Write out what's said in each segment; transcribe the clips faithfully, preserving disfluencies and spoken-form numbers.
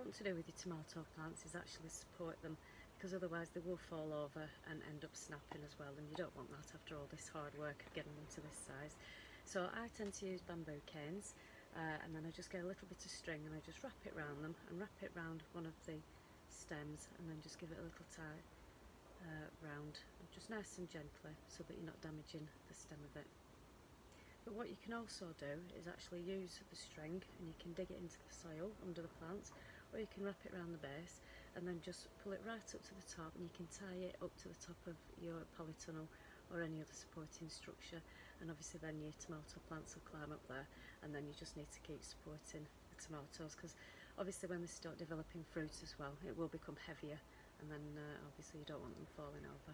want to do with your tomato plants is actually support them, because otherwise they will fall over and end up snapping as well, and you don't want that after all this hard work of getting them to this size. So I tend to use bamboo canes, uh, and then I just get a little bit of string and I just wrap it around them and wrap it around one of the stems, and then just give it a little tie uh, round, just nice and gently, so that you're not damaging the stem of it. But what you can also do is actually use the string, and you can dig it into the soil under the plants, or you can wrap it around the base and then just pull it right up to the top, and you can tie it up to the top of your polytunnel or any other supporting structure, and obviously then your tomato plants will climb up there, and then you just need to keep supporting the tomatoes, because obviously when they start developing fruit as well, it will become heavier, and then uh, obviously you don't want them falling over.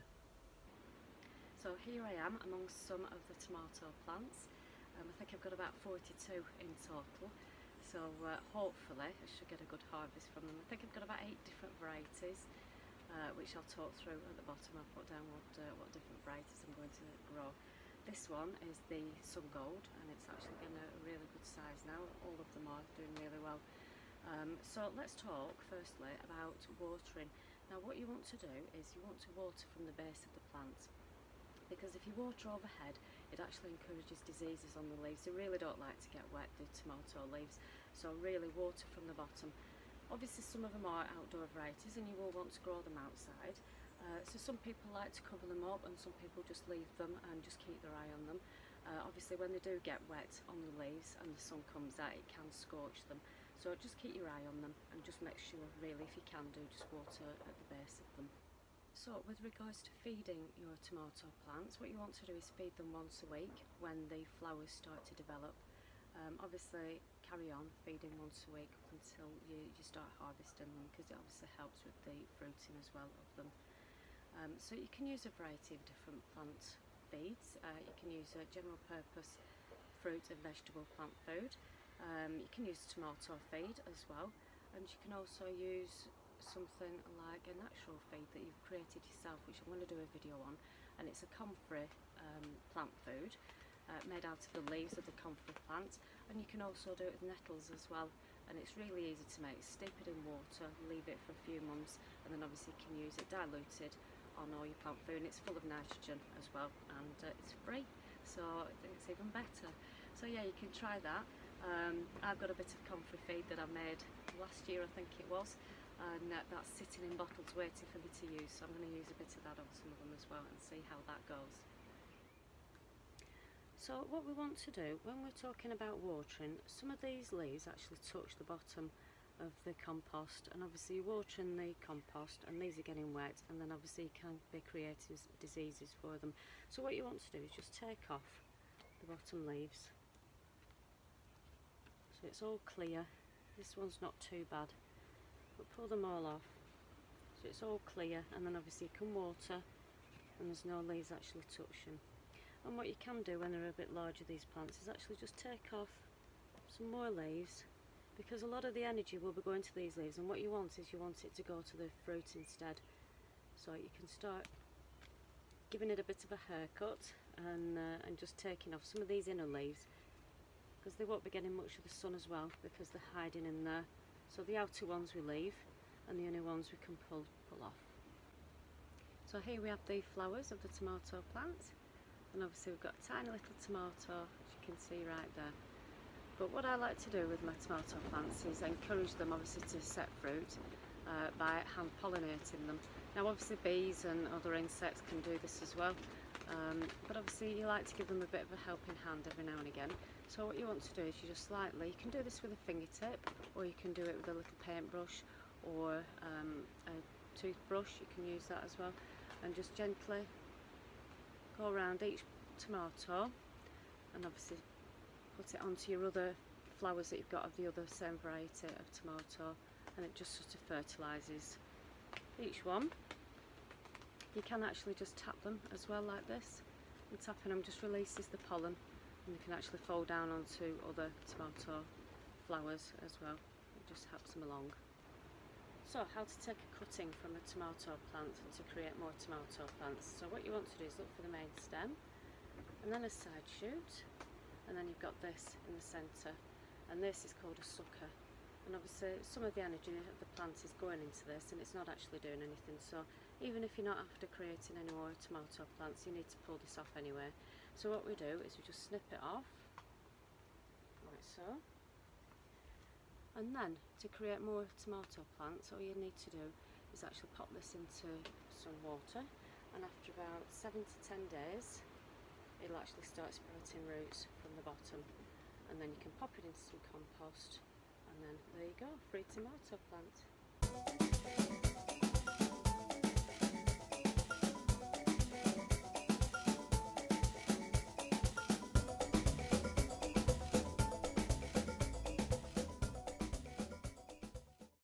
So here I am amongst some of the tomato plants. Um, I think I've got about forty-two in total, so uh, hopefully I should get a good harvest from them. I think I've got about eight different varieties, uh, which I'll talk through at the bottom. I'll put down what, uh, what different varieties I'm going to grow. This one is the Sungold, and it's actually getting a really good size now. All of them are doing really well. Um, so let's talk firstly about watering. Now what you want to do is you want to water from the base of the plant, because if you water overhead, it actually encourages diseases on the leaves. They really don't like to get wet, the tomato leaves, so really water from the bottom. Obviously some of them are outdoor varieties and you will want to grow them outside, uh, so some people like to cover them up and some people just leave them and just keep their eye on them. Uh, obviously when they do get wet on the leaves and the sun comes out, it can scorch them, so just keep your eye on them and just make sure, really, if you can do, just water at the base of them. So with regards to feeding your tomato plants, what you want to do is feed them once a week when the flowers start to develop. Um, obviously carry on feeding once a week up until you, you start harvesting them, because it obviously helps with the fruiting as well of them. Um, so you can use a variety of different plant feeds. Uh, you can use a general purpose fruit and vegetable plant food. Um, you can use tomato feed as well, and you can also use something like a natural feed that you've created yourself, which I'm going to do a video on, and it's a comfrey um, plant food uh, made out of the leaves of the comfrey plant, and you can also do it with nettles as well, and it's really easy to make. Steep it in water, leave it for a few months, and then obviously you can use it diluted on all your plant food, and it's full of nitrogen as well, and uh, it's free, so I think it's even better. So yeah, you can try that. um, I've got a bit of comfrey feed that I made last year, I think it was, and uh, that's sitting in bottles waiting for me to use, so I'm going to use a bit of that on some of them as well and see how that goes. So what we want to do when we're talking about watering, some of these leaves actually touch the bottom of the compost, and obviously you're watering the compost and these are getting wet, and then obviously you can be creating diseases for them. So what you want to do is just take off the bottom leaves, so it's all clear. This one's not too bad, but pull them all off so it's all clear, and then obviously you can water and there's no leaves actually touching. And what you can do when they're a bit larger, these plants, is actually just take off some more leaves, because a lot of the energy will be going to these leaves, and what you want is you want it to go to the fruit instead. So you can start giving it a bit of a haircut and, uh, and just taking off some of these inner leaves, because they won't be getting much of the sun as well because they're hiding in there. So the outer ones we leave, and the inner ones we can pull, pull off. So here we have the flowers of the tomato plant, and obviously we've got a tiny little tomato, as you can see right there. But what I like to do with my tomato plants is encourage them obviously to set fruit uh, by hand pollinating them. Now obviously bees and other insects can do this as well, um, but obviously you like to give them a bit of a helping hand every now and again. So what you want to do is you just slightly, you can do this with a fingertip, or you can do it with a little paintbrush or um, a toothbrush, you can use that as well, and just gently go around each tomato and obviously put it onto your other flowers that you've got of the other same variety of tomato, and it just sort of fertilises each one. You can actually just tap them as well like this, and tapping them just releases the pollen, and they can actually fall down onto other tomato flowers as well. It just helps them along. So how to take a cutting from a tomato plant to create more tomato plants. So what you want to do is look for the main stem, and then a side shoot, and then you've got this in the centre, and this is called a sucker. and obviously some of the energy of the plant is going into this and it's not actually doing anything, so even if you're not after creating any more tomato plants, you need to pull this off anyway. So what we do is we just snip it off like so, and then to create more tomato plants all you need to do is actually pop this into some water, and after about seven to ten days it'll actually start sprouting roots from the bottom, and then you can pop it into some compost, and then there you go, free tomato plant.